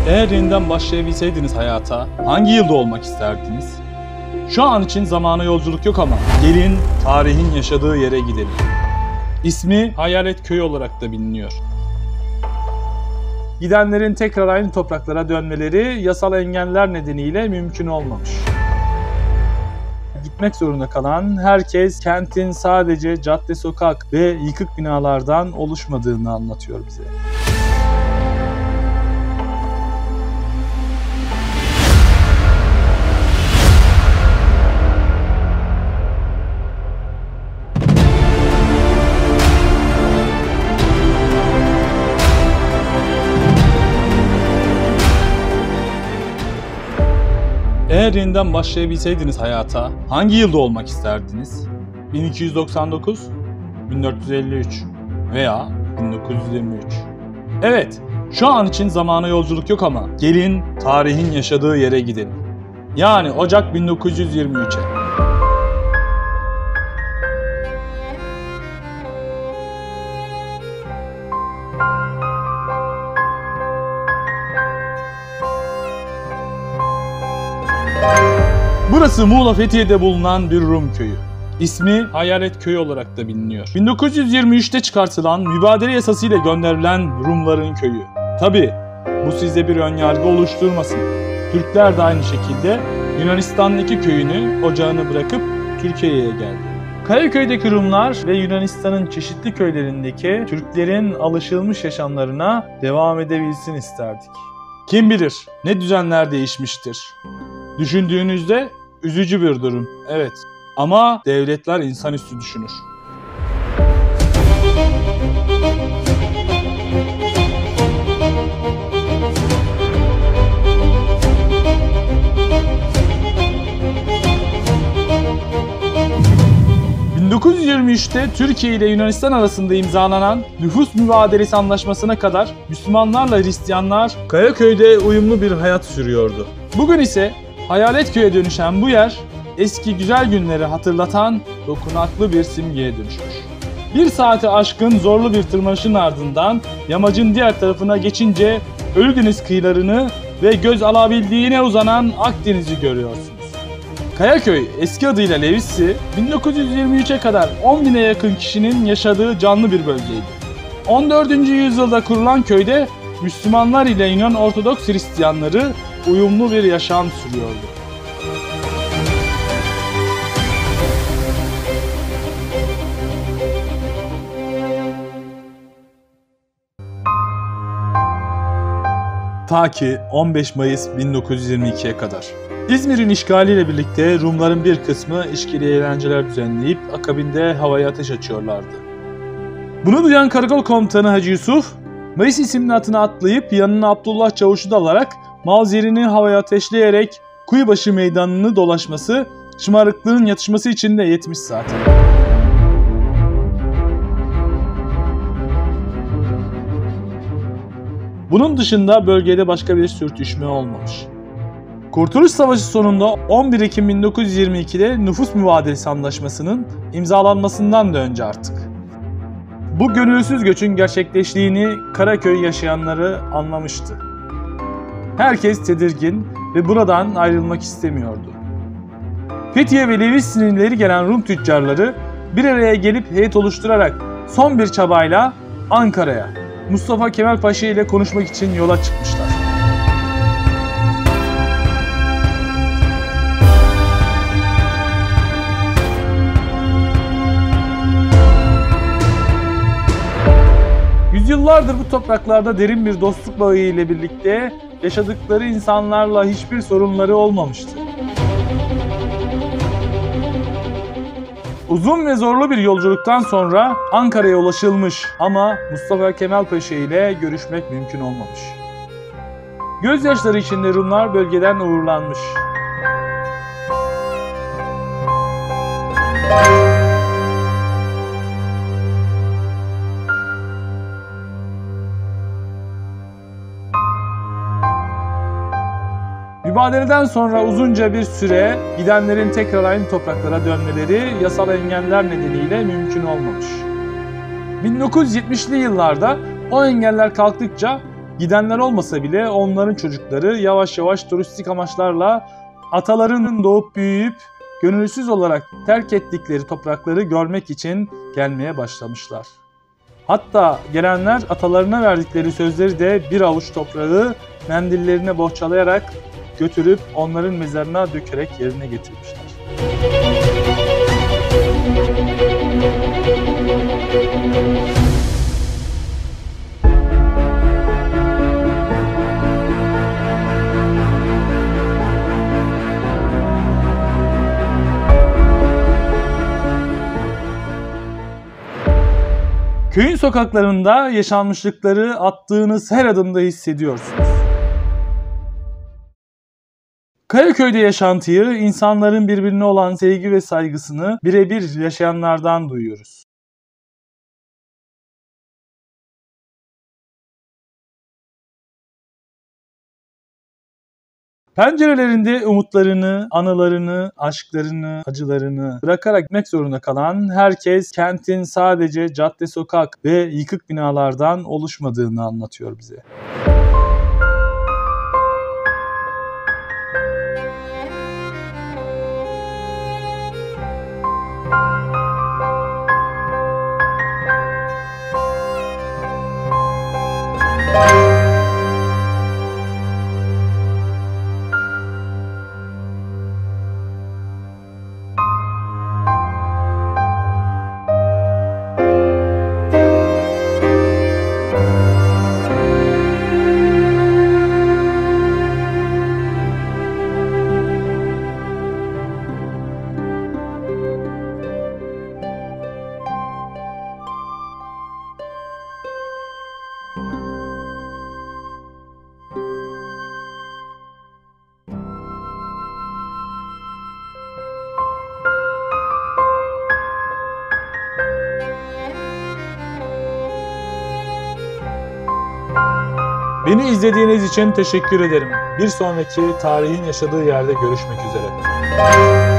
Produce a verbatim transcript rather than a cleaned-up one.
Eğer yeniden başlayabilseydiniz hayata, hangi yılda olmak isterdiniz? Şu an için zamana yolculuk yok ama gelin tarihin yaşadığı yere gidelim. İsmi Hayalet Köyü olarak da biliniyor. Gidenlerin tekrar aynı topraklara dönmeleri yasal engeller nedeniyle mümkün olmamış. Gitmek zorunda kalan herkes kentin sadece cadde, sokak ve yıkık binalardan oluşmadığını anlatıyor bize. Eğer yeniden başlayabilseydiniz hayata, hangi yılda olmak isterdiniz? bin iki yüz doksan dokuz, bin dört yüz elli üç veya bin dokuz yüz yirmi üç. Evet, şu an için zamana yolculuk yok ama gelin tarihin yaşadığı yere gidelim. Yani Ocak bin dokuz yüz yirmi üçe. Burası Muğla Fethiye'de bulunan bir Rum köyü. İsmi Hayalet Köyü olarak da biliniyor. bin dokuz yüz yirmi üçte çıkartılan mübadele yasasıyla gönderilen Rumların köyü. Tabi bu size bir önyargı oluşturmasın. Türkler de aynı şekilde Yunanistan'ın iki köyünü, ocağını bırakıp Türkiye'ye geldi. Kayaköy'deki Rumlar ve Yunanistan'ın çeşitli köylerindeki Türklerin alışılmış yaşamlarına devam edebilsin isterdik. Kim bilir ne düzenler değişmiştir. Düşündüğünüzde üzücü bir durum, evet. Ama devletler insanüstü düşünür. bin dokuz yüz yirmi üçte Türkiye ile Yunanistan arasında imzalanan nüfus mübadelesi anlaşmasına kadar Müslümanlarla Hristiyanlar Kayaköy'de uyumlu bir hayat sürüyordu. Bugün ise Hayalet Köy'e dönüşen bu yer eski güzel günleri hatırlatan dokunaklı bir simgeye dönüşmüş. Bir saati aşkın zorlu bir tırmanışın ardından yamacın diğer tarafına geçince Ölüdeniz kıyılarını ve göz alabildiğine uzanan Akdeniz'i görüyorsunuz. Kayaköy eski adıyla Levissi, bin dokuz yüz yirmi üçe kadar on bine yakın kişinin yaşadığı canlı bir bölgeydi. on dördüncü yüzyılda kurulan köyde Müslümanlar ile Yunan Ortodoks Hristiyanları uyumlu bir yaşam sürüyordu. Ta ki on beş Mayıs bin dokuz yüz yirmi ikiye kadar. İzmir'in işgaliyle birlikte Rumların bir kısmı içkili eğlenceler düzenleyip akabinde havaya ateş açıyorlardı. Bunu duyan Karakol Komutanı Hacı Yusuf, Mayıs isimli atına atlayıp yanına Abdullah Çavuş'u da alarak mavzerini havaya ateşleyerek Kuyubaşı meydanını dolaşması, şımarıklığın yatışması için de yetmiş zaten. Bunun dışında bölgede başka bir sürtüşme olmamış. Kurtuluş Savaşı sonunda on bir Ekim bin dokuz yüz yirmi ikide Nüfus Mübadelesi Anlaşması'nın imzalanmasından da önce artık. Bu gönülsüz göçün gerçekleştiğini Karaköy yaşayanları anlamıştı. Herkes tedirgin ve buradan ayrılmak istemiyordu. Fethiye ve Levissi'nin ileri gelen Rum tüccarları bir araya gelip heyet oluşturarak son bir çabayla Ankara'ya Mustafa Kemal Paşa ile konuşmak için yola çıkmışlar. Yüzyıllardır bu topraklarda derin bir dostluk bağı ile birlikte yaşadıkları insanlarla hiçbir sorunları olmamıştı. Uzun ve zorlu bir yolculuktan sonra Ankara'ya ulaşılmış ama Mustafa Kemal Paşa ile görüşmek mümkün olmamış. Gözyaşları içinde Rumlar bölgeden uğurlanmış. Mübadeleden sonra uzunca bir süre gidenlerin tekrar aynı topraklara dönmeleri yasal engeller nedeniyle mümkün olmamış. bin dokuz yüz yetmişli yıllarda o engeller kalktıkça Gidenler olmasa bile onların çocukları yavaş yavaş turistik amaçlarla atalarının doğup büyüyüp gönülsüz olarak terk ettikleri toprakları görmek için gelmeye başlamışlar. Hatta gelenler atalarına verdikleri sözleri de bir avuç toprağı mendillerine bohçalayarak götürüp onların mezarına dökerek yerine getirmişler. Köyün sokaklarında yaşanmışlıkları attığınız her adımda hissediyorsunuz. Kayaköy'de yaşantıyı, insanların birbirine olan sevgi ve saygısını birebir yaşayanlardan duyuyoruz. Pencerelerinde umutlarını, anılarını, aşklarını, acılarını bırakarak gitmek zorunda kalan herkes kentin sadece cadde, sokak ve yıkık binalardan oluşmadığını anlatıyor bize. Beni izlediğiniz için teşekkür ederim. Bir sonraki tarihin yaşadığı yerde görüşmek üzere.